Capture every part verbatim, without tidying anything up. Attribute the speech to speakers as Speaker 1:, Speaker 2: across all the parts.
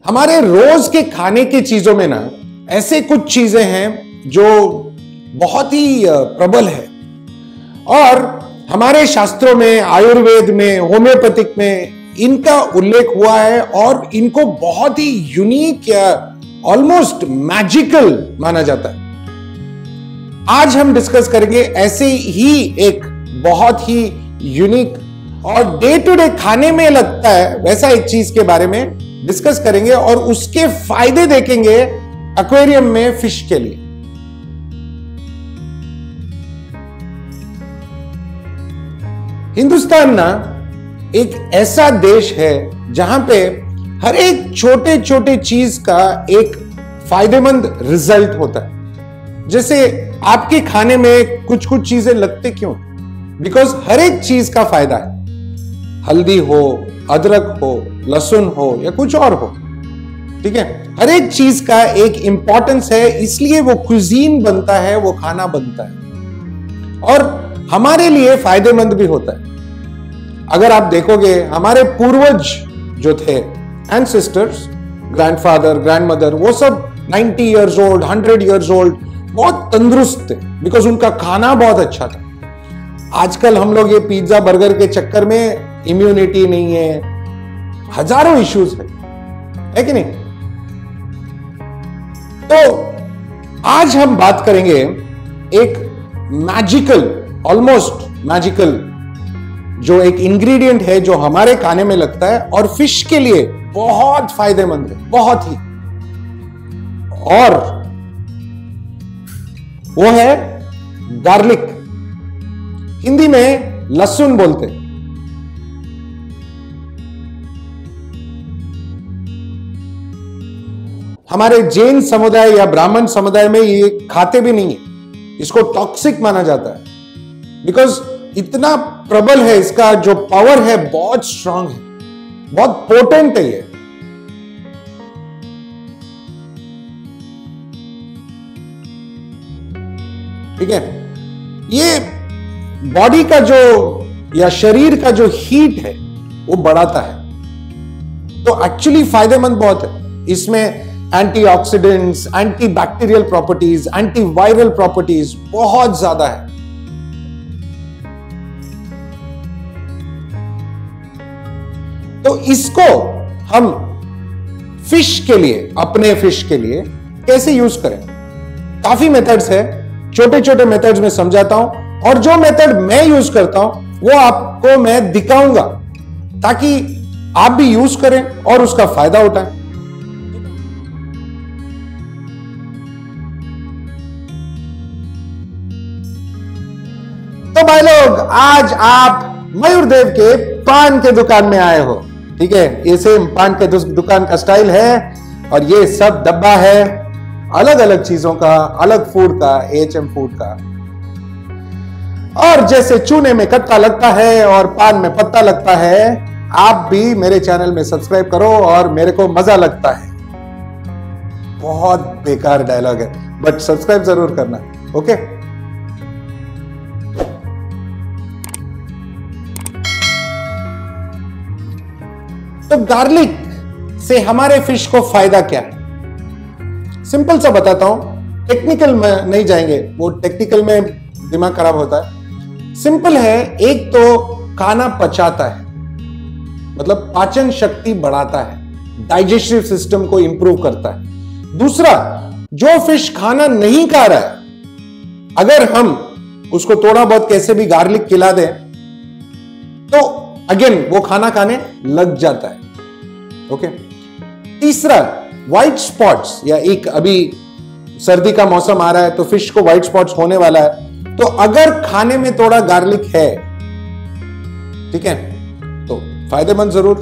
Speaker 1: हमारे रोज के खाने की चीजों में ना ऐसे कुछ चीजें हैं जो बहुत ही प्रबल है और हमारे शास्त्रों में, आयुर्वेद में, होम्योपैथिक में इनका उल्लेख हुआ है और इनको बहुत ही यूनिक या ऑलमोस्ट मैजिकल माना जाता है। आज हम डिस्कस करेंगे ऐसे ही एक बहुत ही यूनिक और डे टू डे खाने में लगता है वैसा एक चीज के बारे में डिस्कस करेंगे और उसके फायदे देखेंगे एक्वेरियम में फिश के लिए। हिंदुस्तान ना एक ऐसा देश है जहां पे हर एक छोटे छोटे चीज का एक फायदेमंद रिजल्ट होता है। जैसे आपके खाने में कुछ कुछ चीजें लगते क्यों? बिकॉज हर एक चीज का फायदा है। हल्दी हो, अदरक हो, लहसुन हो या कुछ और हो, ठीक है, हर एक चीज का एक इंपॉर्टेंस है, इसलिए वो कुजीन बनता है, वो खाना बनता है और हमारे लिए फायदेमंद भी होता है। अगर आप देखोगे हमारे पूर्वज जो थे, एंसेस्टर्स, ग्रैंडफादर, ग्रैंडमदर, वो सब ninety years old, hundred years old, बहुत तंदुरुस्त थे बिकॉज उनका खाना बहुत अच्छा था। आजकल हम लोग ये पिज्जा बर्गर के चक्कर में इम्यूनिटी नहीं है, हजारों इश्यूज है, है कि नहीं? तो आज हम बात करेंगे एक मैजिकल, ऑलमोस्ट मैजिकल जो एक इंग्रेडिएंट है जो हमारे खाने में लगता है और फिश के लिए बहुत फायदेमंद है, बहुत ही, और वो है गार्लिक। हिंदी में लहसुन बोलते हैं। हमारे जैन समुदाय या ब्राह्मण समुदाय में ये खाते भी नहीं है, इसको टॉक्सिक माना जाता है बिकॉज इतना प्रबल है, इसका जो पावर है बहुत स्ट्रांग है, बहुत पोटेंट है ये। ठीक है, ये बॉडी का जो या शरीर का जो हीट है वो बढ़ाता है, तो एक्चुअली फायदेमंद बहुत है। इसमें antioxidants, anti bacterial properties, anti viral properties बहुत ज्यादा है। तो इसको हम फिश के लिए, अपने फिश के लिए कैसे यूज करें? काफी मेथड्स है, छोटे छोटे मेथड्स में समझाता हूं और जो मेथड मैं यूज करता हूं वो आपको मैं दिखाऊंगा ताकि आप भी यूज करें और उसका फायदा उठाएं। तो भाई लोग, आज आप मयूरदेव के पान के दुकान में आए हो, ठीक है? ये सेम पान के दुकान का स्टाइल है और ये सब डब्बा है अलग अलग चीजों का, अलग फूड का, एच एम फूड का। और जैसे चूने में कत्ता लगता है और पान में पत्ता लगता है, आप भी मेरे चैनल में सब्सक्राइब करो और मेरे को मजा लगता है। बहुत बेकार डायलॉग है बट सब्सक्राइब जरूर करना, ओके? तो गार्लिक से हमारे फिश को फायदा क्या है? सिंपल सा बताता हूं, टेक्निकल में नहीं जाएंगे, वो टेक्निकल में दिमाग खराब होता है। सिंपल है, एक तो खाना पचाता है, मतलब पाचन शक्ति बढ़ाता है, डाइजेस्टिव सिस्टम को इंप्रूव करता है। दूसरा, जो फिश खाना नहीं खा रहा है, अगर हम उसको थोड़ा बहुत कैसे भी गार्लिक खिला दें तो अगेन वो खाना खाने लग जाता है, ओके? तीसरा, व्हाइट स्पॉट्स, या एक अभी सर्दी का मौसम आ रहा है तो फिश को व्हाइट स्पॉट्स होने वाला है, तो अगर खाने में थोड़ा गार्लिक है, ठीक है, तो फायदेमंद जरूर।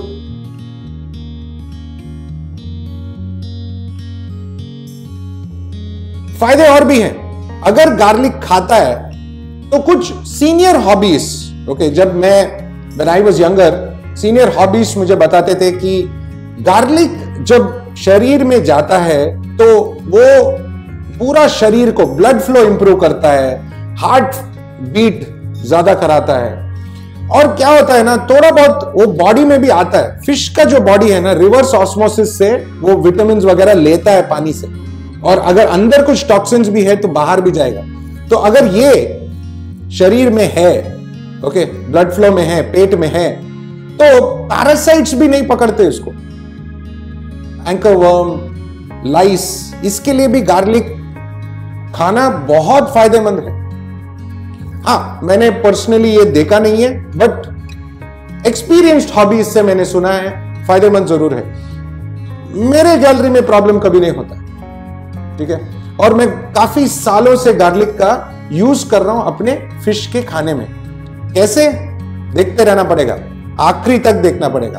Speaker 1: फायदे और भी हैं। अगर गार्लिक खाता है तो कुछ सीनियर हॉबीज, ओके, जब मैं when I was younger, senior hobbies मुझे बताते थे कि गार्लिक जब शरीर में जाता है तो वो पूरा शरीर को ब्लड फ्लो इंप्रूव करता है, हार्ट बीट ज्यादा कराता है और क्या होता है ना, थोड़ा बहुत वो बॉडी में भी आता है। फिश का जो बॉडी है ना, रिवर्स ऑस्मोसिस से वो विटामिन वगैरह लेता है पानी से, और अगर अंदर कुछ टॉक्सिन्स भी है तो बाहर भी जाएगा। तो अगर ये शरीर में है, ओके, ब्लड फ्लो में है, पेट में है, तो पैरासाइट्स भी नहीं पकड़ते इसको, एंकर वर्म, लाइस, इसके लिए भी गार्लिक खाना बहुत फायदेमंद है। हाँ, मैंने पर्सनली ये देखा नहीं है, बट एक्सपीरियंस्ड हॉबीज से मैंने सुना है फायदेमंद जरूर है। मेरे गैलरी में प्रॉब्लम कभी नहीं होता, ठीक है, और मैं काफी सालों से गार्लिक का यूज कर रहा हूं अपने फिश के खाने में। कैसे, देखते रहना पड़ेगा, आखिरी तक देखना पड़ेगा।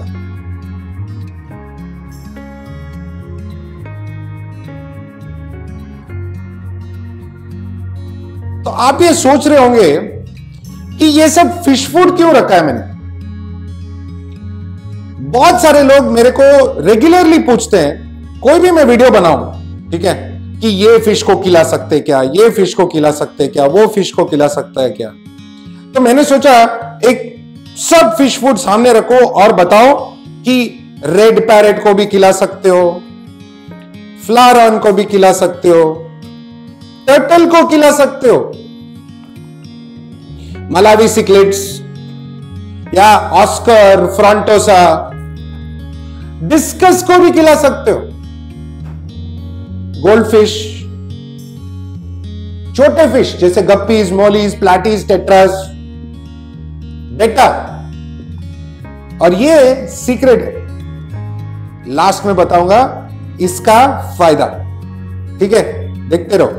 Speaker 1: तो आप ये सोच रहे होंगे कि ये सब फिश फूड क्यों रखा है मैंने। बहुत सारे लोग मेरे को रेगुलरली पूछते हैं, कोई भी मैं वीडियो बनाऊं, ठीक है, कि ये फिश को खिला सकते क्या, ये फिश को खिला सकते क्या, वो फिश को खिला सकता है क्या। तो मैंने सोचा एक सब फिश फूड सामने रखो और बताओ कि रेड पैरेट को भी खिला सकते हो, फ्लारॉन को भी खिला सकते हो, टर्टल को खिला सकते हो, मलावी सिक्लेट्स या ऑस्कर, फ्रंटोसा, डिस्कस को भी खिला सकते हो, गोल्ड फिश, छोटे फिश जैसे गप्पीज, मोलीज, प्लाटीज, टेट्रास, बेटा। और ये सीक्रेट है, लास्ट में बताऊंगा इसका फायदा, ठीक है, देखते रहो।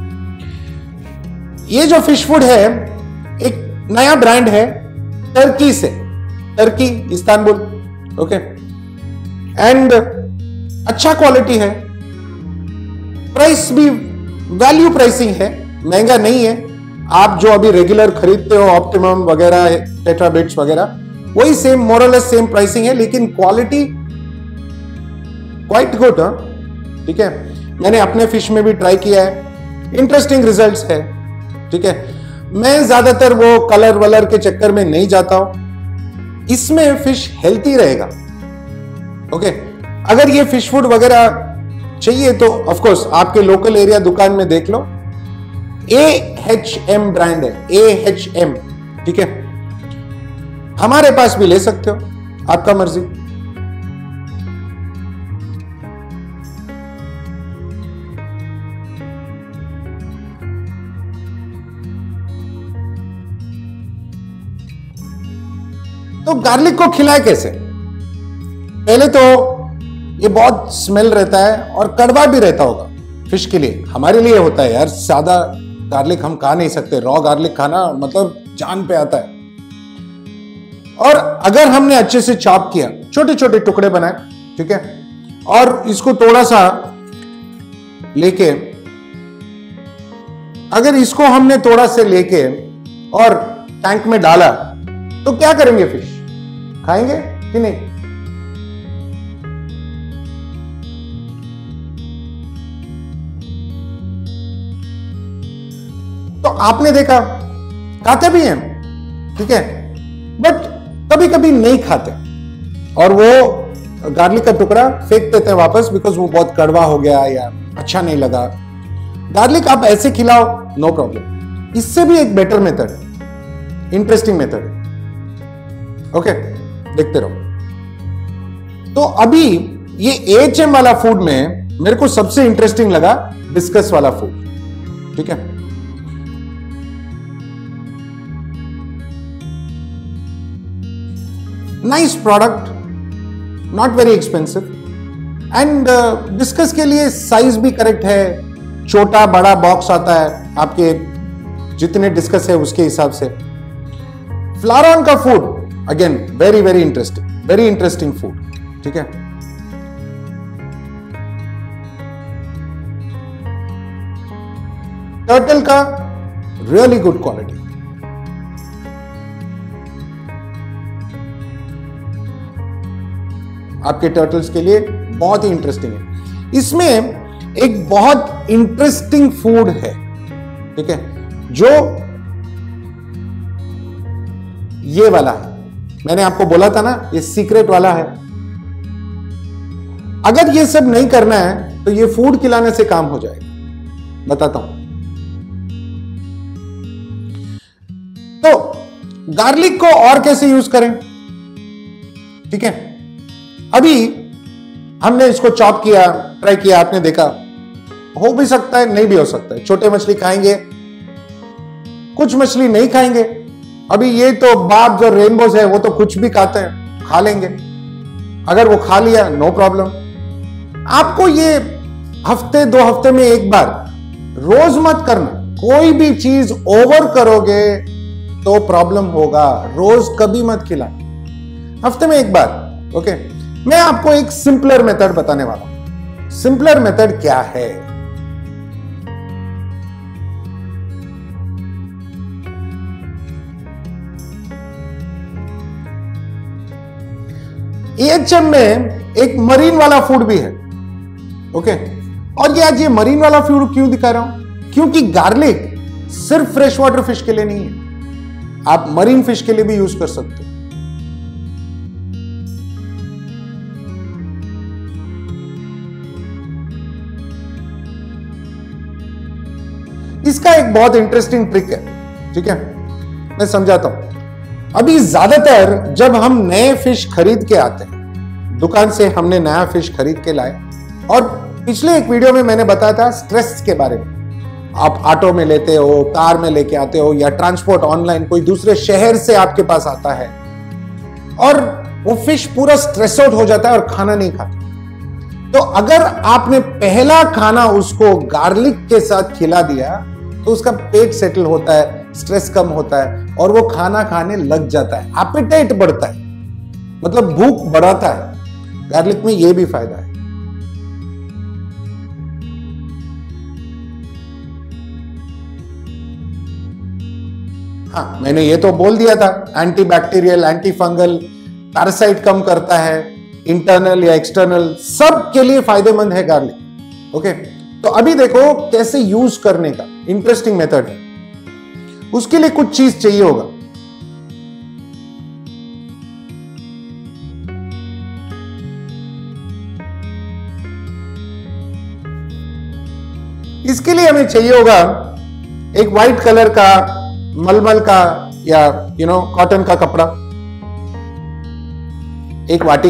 Speaker 1: ये जो फिश फूड है एक नया ब्रांड है टर्की से, टर्की इस्तांबुल, ओके, एंड अच्छा क्वालिटी है, प्राइस भी वैल्यू प्राइसिंग है, महंगा नहीं है। आप जो अभी रेगुलर खरीदते हो ऑप्टिमम वगैरह, टेट्राबिट्स वगैरह, वही सेम मोरलेस सेम प्राइसिंग है, लेकिन क्वालिटी क्वाइट गुड, ठीक है। मैंने अपने फिश में भी ट्राई किया है, इंटरेस्टिंग रिजल्ट्स है, ठीक है। मैं ज्यादातर वो कलर वलर के चक्कर में नहीं जाता हूं, इसमें फिश हेल्थी रहेगा, ओके। अगर ये फिश फूड वगैरह चाहिए तो ऑफ कोर्स आपके लोकल एरिया दुकान में देख लो, ए एच एम ब्रांड है, ए एच एम, ठीक है। हमारे पास भी ले सकते हो, आपका मर्जी। तो गार्लिक को खिलाए कैसे? पहले तो ये बहुत स्मेल रहता है और कड़वा भी रहता होगा फिश के लिए, हमारे लिए होता है यार, सादा गार्लिक हम खा नहीं सकते, रॉ गार्लिक खाना मतलब जान पे आता है। और अगर हमने अच्छे से चॉप किया, छोटे छोटे टुकड़े बनाए, ठीक है, और इसको थोड़ा सा लेके, अगर इसको हमने थोड़ा से लेके और टैंक में डाला तो क्या करेंगे, फिश खाएंगे कि नहीं? तो आपने देखा खाते भी हैं, ठीक है, बट कभी कभी नहीं खाते और वो गार्लिक का टुकड़ा फेंक देते हैं वापस, बिकॉज वो बहुत कड़वा हो गया या अच्छा नहीं लगा। गार्लिक आप ऐसे खिलाओ, नो प्रॉब्लम। इससे भी एक बेटर मेथड है, इंटरेस्टिंग मेथड है, ओके, देखते रहो। तो अभी ये एच एम वाला फूड में मेरे को सबसे इंटरेस्टिंग लगा डिस्कस वाला फूड, ठीक है। Nice product, not very expensive, and discus के लिए साइज भी करेक्ट है, छोटा बड़ा बॉक्स आता है आपके जितने डिस्कस है उसके हिसाब से। फ्लारॉन का food again very very interesting, very interesting food, ठीक है। टर्टल का रियली गुड क्वालिटी, आपके टर्टल्स के लिए बहुत ही इंटरेस्टिंग है। इसमें एक बहुत इंटरेस्टिंग फूड है, ठीक है, जो ये वाला है। मैंने आपको बोला था ना, ये सीक्रेट वाला है। अगर ये सब नहीं करना है तो ये फूड खिलाने से काम हो जाएगा। बताता हूं। तो गार्लिक को और कैसे यूज करें, ठीक है। अभी हमने इसको चॉप किया, ट्राई किया, आपने देखा, हो भी सकता है, नहीं भी हो सकता है। छोटे मछली खाएंगे, कुछ मछली नहीं खाएंगे। अभी ये तो बाप जो रेनबोज है वो तो कुछ भी खाते हैं, खा लेंगे। अगर वो खा लिया, नो प्रॉब्लम। आपको ये हफ्ते दो हफ्ते में एक बार, रोज मत करना। कोई भी चीज ओवर करोगे तो प्रॉब्लम होगा। रोज कभी मत खिलाना, हफ्ते में एक बार। ओके, मैं आपको एक सिंपलर मेथड बताने वाला हूं। सिंपलर मेथड क्या है? एएचएम में एक मरीन वाला फूड भी है। ओके, और ये आज ये मरीन वाला फूड क्यों दिखा रहा हूं? क्योंकि गार्लिक सिर्फ फ्रेश वाटर फिश के लिए नहीं है, आप मरीन फिश के लिए भी यूज कर सकते हो। इसका एक बहुत इंटरेस्टिंग ट्रिक है, ठीक है, मैं समझाता हूं। अभी ज्यादातर जब हम नए फिश खरीद के आते हैं, दुकान से हमने नया फिश खरीद के लाए, और पिछले एक वीडियो में मैंने बताया था स्ट्रेस के बारे में। आप ऑटो में लेते हो, कार में लेके आते हो, या ट्रांसपोर्ट ऑनलाइन कोई दूसरे शहर से आपके पास आता है, और वो फिश पूरा स्ट्रेस आउट हो जाता है और खाना नहीं खाता। तो अगर आपने पहला खाना उसको गार्लिक के साथ खिला दिया तो उसका पेट सेटल होता है, स्ट्रेस कम होता है, और वो खाना खाने लग जाता है, एपेटाइट बढ़ता है, मतलब भूख बढ़ाता है। गार्लिक में ये भी फायदा है। हाँ, मैंने ये तो बोल दिया था, anti bacterial, anti fungal, parasite कम करता है, इंटरनल या एक्सटर्नल, सब के लिए फायदेमंद है गार्लिक। ओके, तो अभी देखो कैसे यूज करने का इंटरेस्टिंग मेथड है। उसके लिए कुछ चीज चाहिए होगा। इसके लिए हमें चाहिए होगा एक व्हाइट कलर का मलमल का या यू नो कॉटन का कपड़ा, एक वाटी।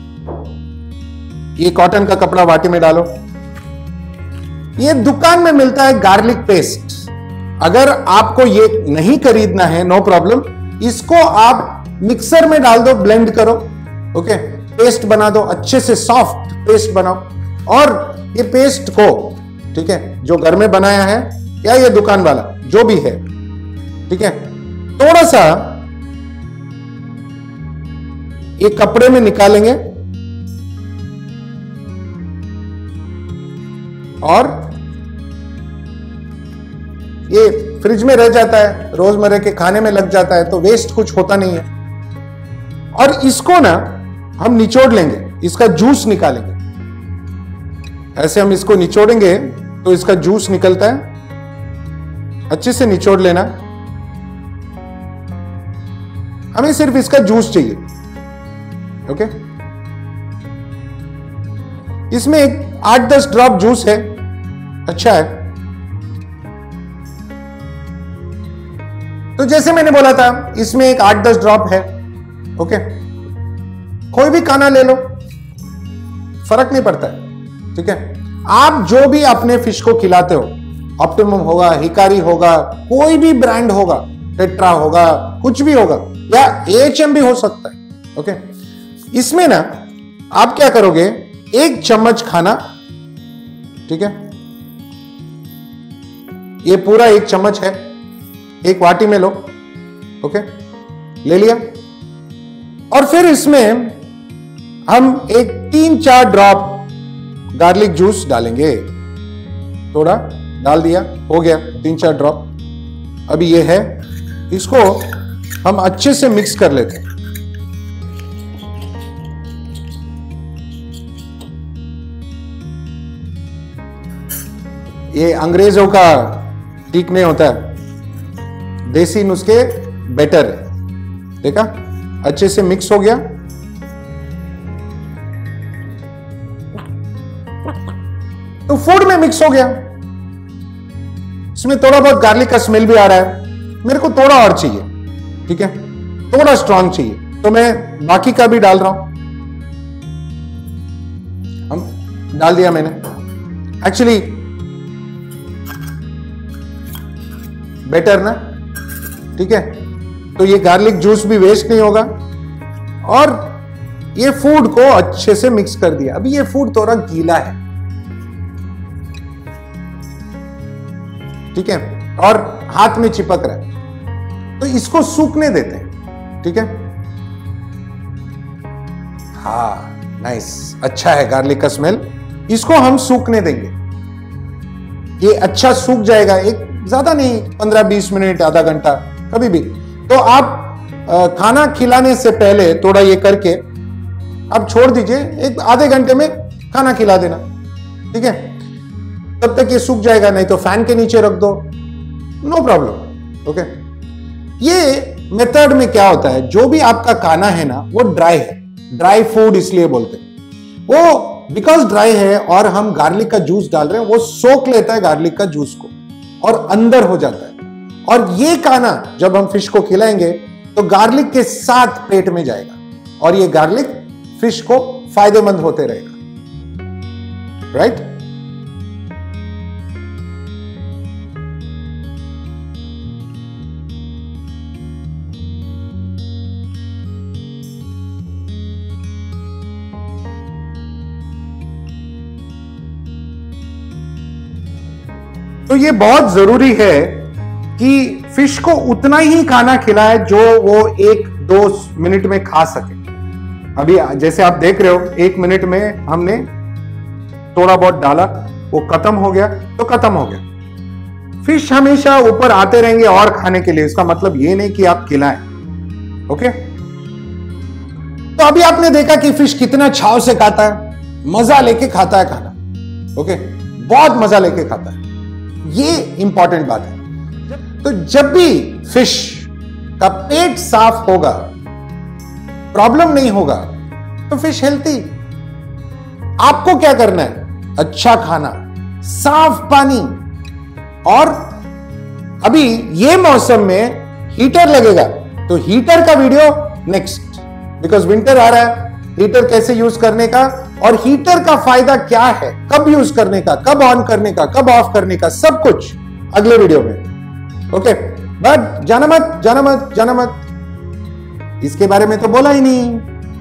Speaker 1: ये कॉटन का कपड़ा वाटी में डालो। ये दुकान में मिलता है गार्लिक पेस्ट। अगर आपको ये नहीं खरीदना है, नो प्रॉब्लम, इसको आप मिक्सर में डाल दो, ब्लेंड करो। ओके, पेस्ट बना दो, अच्छे से सॉफ्ट पेस्ट बनाओ। और ये पेस्ट को, ठीक है, जो घर में बनाया है या ये दुकान वाला जो भी है, ठीक है, थोड़ा सा ये कपड़े में निकालेंगे और ये फ्रिज में रह जाता है, रोजमर्रा के खाने में लग जाता है, तो वेस्ट कुछ होता नहीं है। और इसको ना हम निचोड़ लेंगे, इसका जूस निकालेंगे। ऐसे हम इसको निचोड़ेंगे तो इसका जूस निकलता है। अच्छे से निचोड़ लेना। हमें सिर्फ इसका जूस चाहिए। ओके, इसमें एक आठ दस ड्रॉप जूस है, अच्छा है। तो जैसे मैंने बोला था, इसमें एक आठ दस ड्रॉप है। ओके, कोई भी खाना ले लो, फर्क नहीं पड़ता है, ठीक है। आप जो भी अपने फिश को खिलाते हो, ऑप्टिमम होगा, हिकारी होगा, कोई भी ब्रांड होगा, टेट्रा होगा, कुछ भी होगा, या एएचएम भी हो सकता है। ओके, इसमें ना आप क्या करोगे, एक चम्मच खाना, ठीक है, ये पूरा एक चम्मच है, एक वाटी में लो। ओके, ले लिया। और फिर इसमें हम एक तीन चार ड्रॉप गार्लिक जूस डालेंगे। थोड़ा डाल दिया, हो गया तीन चार ड्रॉप। अभी ये है, इसको हम अच्छे से मिक्स कर लेते हैं। ये अंग्रेजों का ठीक नहीं होता है, देसी नुस्खे बेटर है। देखा, अच्छे से मिक्स हो गया। तो फूड में मिक्स हो गया। इसमें थोड़ा बहुत गार्लिक का स्मेल भी आ रहा है, मेरे को थोड़ा और चाहिए, ठीक है, थोड़ा स्ट्रांग चाहिए, तो मैं बाकी का भी डाल रहा हूं। हम डाल दिया मैंने, एक्चुअली बेटर ना, ठीक है। तो ये गार्लिक जूस भी वेस्ट नहीं होगा और ये फूड को अच्छे से मिक्स कर दिया। अभी ये फूड थोड़ा गीला है, ठीक है, और हाथ में चिपक रहा है, तो इसको सूखने देते हैं, ठीक है। हाँ, नाइस, अच्छा है गार्लिक का स्मेल। इसको हम सूखने देंगे, ये अच्छा सूख जाएगा, एक ज्यादा नहीं, पंद्रह बीस मिनट, आधा घंटा, कभी भी। तो आप आ, खाना खिलाने से पहले थोड़ा ये करके आप छोड़ दीजिए, एक आधे घंटे में खाना खिला देना, ठीक है। तब तक ये सूख जाएगा, नहीं तो फैन के नीचे रख दो, नो प्रॉब्लम, ओके। ये मेथड में क्या होता है, जो भी आपका खाना है ना वो ड्राई है, ड्राई फूड इसलिए बोलते हैं, वो बिकॉज ड्राई है और हम गार्लिक का जूस डाल रहे हैं, वो सोख लेता है गार्लिक का जूस को और अंदर हो जाता है। और ये खाना जब हम फिश को खिलाएंगे तो गार्लिक के साथ पेट में जाएगा और ये गार्लिक फिश को फायदेमंद होते रहेगा, राइट। तो ये बहुत जरूरी है कि फिश को उतना ही खाना खिलाए जो वो एक दो मिनट में खा सके। अभी जैसे आप देख रहे हो, एक मिनट में हमने थोड़ा बहुत डाला, वो खत्म हो गया तो खत्म हो गया। फिश हमेशा ऊपर आते रहेंगे और खाने के लिए, इसका मतलब ये नहीं कि आप खिलाएं, ओके। तो अभी आपने देखा कि फिश कितना छाव से खाता है, मजा लेके खाता है खाना, ओके, बहुत मजा लेके खाता है, ये इंपॉर्टेंट बात है। तो जब भी फिश का पेट साफ होगा, प्रॉब्लम नहीं होगा, तो फिश हेल्थी। आपको क्या करना है, अच्छा खाना, साफ पानी, और अभी ये मौसम में हीटर लगेगा, तो हीटर का वीडियो नेक्स्ट, बिकॉज विंटर आ रहा है, हीटर कैसे यूज करने का और हीटर का फायदा क्या है, कब यूज करने का, कब ऑन करने का, कब ऑफ करने का, सब कुछ अगले वीडियो में, ओके। बट जाना मत, जाना मत, जाना मत, इसके बारे में तो बोला ही नहीं।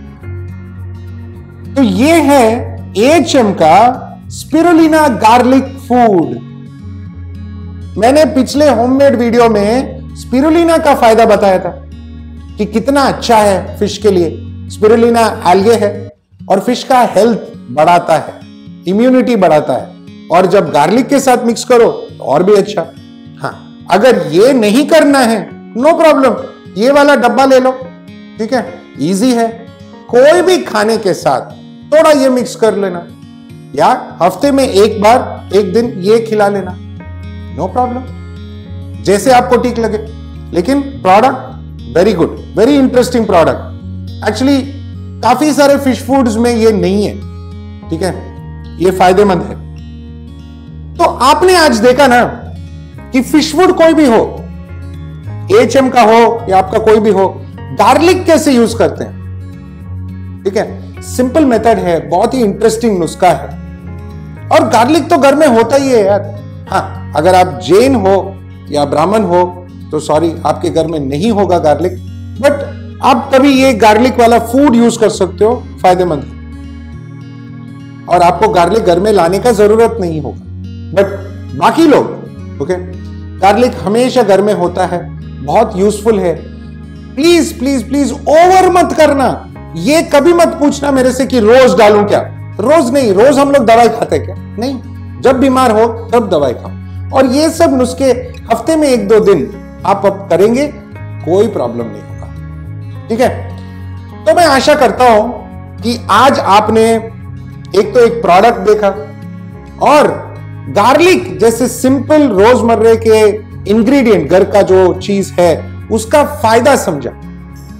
Speaker 1: तो ये है एच एम का स्पिरुलिना गार्लिक फूड। मैंने पिछले होममेड वीडियो में स्पिरुलिना का फायदा बताया था कि कितना अच्छा है फिश के लिए। स्पिरुलिना एल्गे है और फिश का हेल्थ बढ़ाता है, इम्यूनिटी बढ़ाता है, और जब गार्लिक के साथ मिक्स करो तो और भी अच्छा। हाँ, अगर ये नहीं करना है, नो प्रॉब्लम, ये वाला डब्बा ले लो, ठीक है, इजी है। कोई भी खाने के साथ थोड़ा ये मिक्स कर लेना, या हफ्ते में एक बार एक दिन ये खिला लेना, नो प्रॉब्लम, जैसे आपको ठीक लगे। लेकिन product very good, very interesting product. Actually काफी सारे फिश फूड्स में ये नहीं है, ठीक है, ये फायदेमंद है। तो आपने आज देखा ना कि फिश फूड कोई भी हो, एच एम का हो या आपका कोई भी हो, गार्लिक कैसे यूज करते हैं, ठीक है, सिंपल मेथड है, बहुत ही इंटरेस्टिंग नुस्खा है। और गार्लिक तो घर में होता ही है यार। हाँ, अगर आप जैन हो या ब्राह्मण हो तो सॉरी, आपके घर में नहीं होगा गार्लिक, बट आप कभी ये गार्लिक वाला फूड यूज कर सकते हो, फायदेमंद है। और आपको गार्लिक घर में लाने का जरूरत नहीं होगा। बट बाकी लोग, ओके, गार्लिक हमेशा घर में होता है, बहुत यूजफुल है। प्लीज प्लीज प्लीज ओवर मत करना। ये कभी मत पूछना मेरे से कि रोज डालूं क्या। रोज नहीं, रोज हम लोग दवाई खाते क्या? नहीं, जब बीमार हो तब दवाई खाओ। और ये सब नुस्खे हफ्ते में एक दो दिन आप अब करेंगे, कोई प्रॉब्लम नहीं होगा, ठीक है। तो मैं आशा करता हूं कि आज आपने एक तो एक प्रोडक्ट देखा और गार्लिक जैसे सिंपल रोजमर्रे के इंग्रेडिएंट, घर का जो चीज है, उसका फायदा समझा।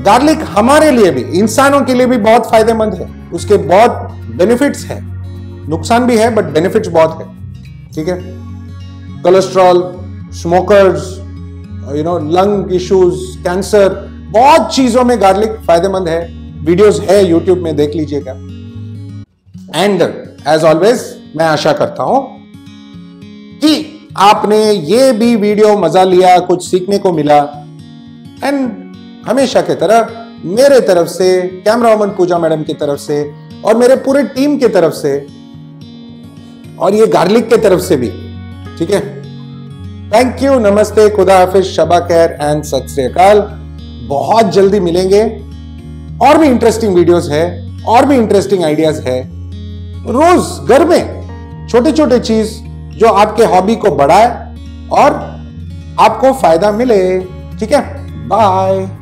Speaker 1: गार्लिक हमारे लिए भी, इंसानों के लिए भी बहुत फायदेमंद है। उसके बहुत बेनिफिट्स है, नुकसान भी है बट बेनिफिट्स बहुत है। ठीक है, cholesterol, smokers, you know, lung issues, cancer, बहुत चीजों में गार्लिक फायदेमंद है। वीडियोस है यूट्यूब में, देख लीजिएगा। एंड एज ऑलवेज मैं आशा करता हूं कि आपने ये भी वीडियो मजा लिया, कुछ सीखने को मिला। एंड हमेशा की तरह मेरे तरफ से, कैमरा वुमन पूजा मैडम की तरफ से और मेरे पूरे टीम की तरफ से और ये गार्लिक की तरफ से भी, ठीक है, थैंक यू, नमस्ते, खुदा हाफिज, शबा खैर एंड सत श्री अकाल। बहुत जल्दी मिलेंगे, और भी इंटरेस्टिंग वीडियोस है, और भी इंटरेस्टिंग आइडियाज है। रोज घर में छोटे छोटे चीज जो आपके हॉबी को बढ़ाए और आपको फायदा मिले। ठीक है, बाय।